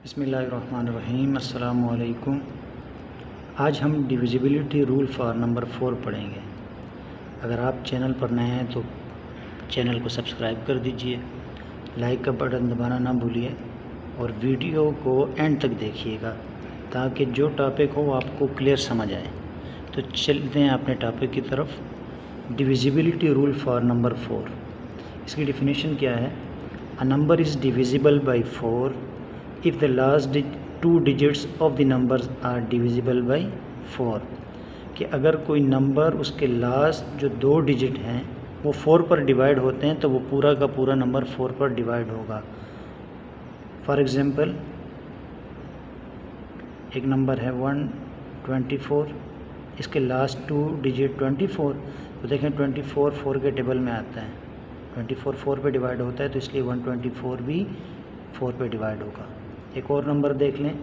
बिस्मिल्लाहिर्रहमानिर्रहीम। अस्सलामु अलैकुम। आज हम डिविजिबिलिटी रूल फॉर नंबर 4 पढ़ेंगे। अगर आप चैनल पर नए हैं तो चैनल को सब्सक्राइब कर दीजिए, लाइक का बटन दबाना ना भूलिए और वीडियो को एंड तक देखिएगा ताकि जो टॉपिक हो आपको क्लियर समझ आए। तो चलते हैं अपने टॉपिक की तरफ। Divisibility rule for number 4। इसकी डेफिनेशन क्या है? A number is divisible by 4 if the last two digits of the numbers are divisible by 4। कि अगर कोई नंबर उसके लास्ट जो 2 डिजिट हैं वो 4 पर डिवाइड होते हैं तो वो पूरा का पूरा नंबर 4 पर डिवाइड होगा। फॉर एग्ज़ाम्पल एक नंबर है 124, इसके लास्ट 2 डिजिट 24, तो देखें 24 4 के टेबल में आता है, 24 4 पे डिवाइड होता है तो इसलिए 124 भी 4 पे डिवाइड होगा। एक और नंबर देख लें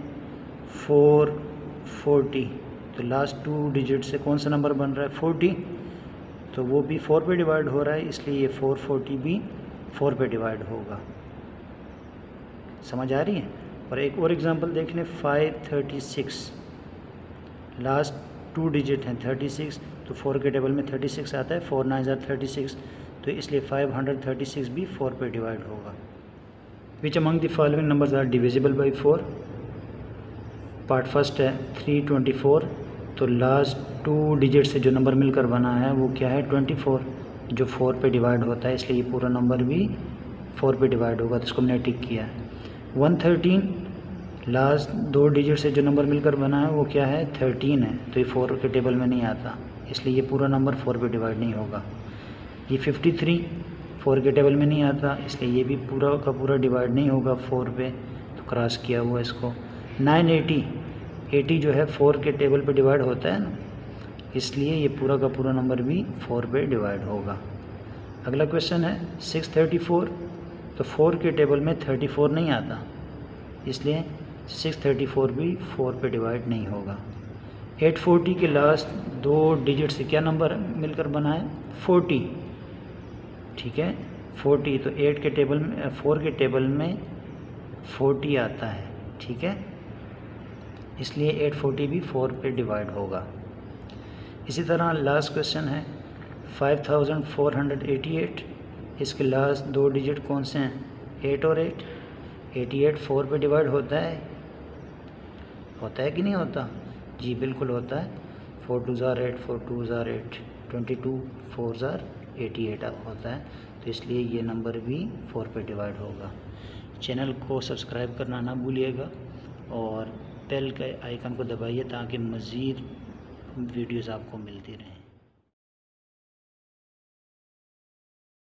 440, तो लास्ट 2 डिजिट से कौन सा नंबर बन रहा है 40, तो वो भी 4 पे डिवाइड हो रहा है इसलिए ये 440 भी 4 पे डिवाइड होगा। समझ आ रही है? और एक और एग्जांपल देख लें 536, लास्ट 2 डिजिट हैं 36, तो 4 के टेबल में 36 आता है, 4 9 36, तो इसलिए 536 भी 4 पे डिवाइड होगा। Which among the following numbers are divisible by 4? Part first है 324, तो लास्ट 2 डिजिट से जो नंबर मिलकर बना है वो क्या है 24, जो 4 पे डिवाइड होता है इसलिए ये पूरा नंबर भी 4 पे डिवाइड होगा, तो इसको हमने टिक किया है। 113, लास्ट 2 डिजिट से जो नंबर मिलकर बना है वो क्या है 13 है, तो ये 4 के टेबल में नहीं आता इसलिए ये पूरा नंबर 4 पे डिवाइड नहीं होगा। ये 53 4 के टेबल में नहीं आता इसलिए ये भी पूरा का पूरा डिवाइड नहीं होगा 4 पे, तो क्रॉस किया हुआ इसको। 980 जो है 4 के टेबल पे डिवाइड होता है ना, इसलिए ये पूरा का पूरा नंबर भी 4 पे डिवाइड होगा। अगला क्वेश्चन है 634, तो 4 के टेबल में 34 नहीं आता इसलिए 634 भी 4 पे डिवाइड नहीं होगा। 840 के लास्ट 2 डिजिट से क्या नंबर मिलकर बना है 40, ठीक है 40, तो 8 के टेबल में 4 के टेबल में 40 आता है, ठीक है, इसलिए 840 भी 4 पे डिवाइड होगा। इसी तरह लास्ट क्वेश्चन है 5488, इसके लास्ट 2 डिजिट कौन से हैं 8 और 8, 88 4 पे डिवाइड होता है कि नहीं होता? जी बिल्कुल होता है। 4 2 8, 4 2 8, 22 4 88 होता है, तो इसलिए ये नंबर भी 4 पे डिवाइड होगा। चैनल को सब्सक्राइब करना ना भूलिएगा और बेल के आइकन को दबाइए ताकि मज़ीद वीडियोज़ आपको मिलती रहें।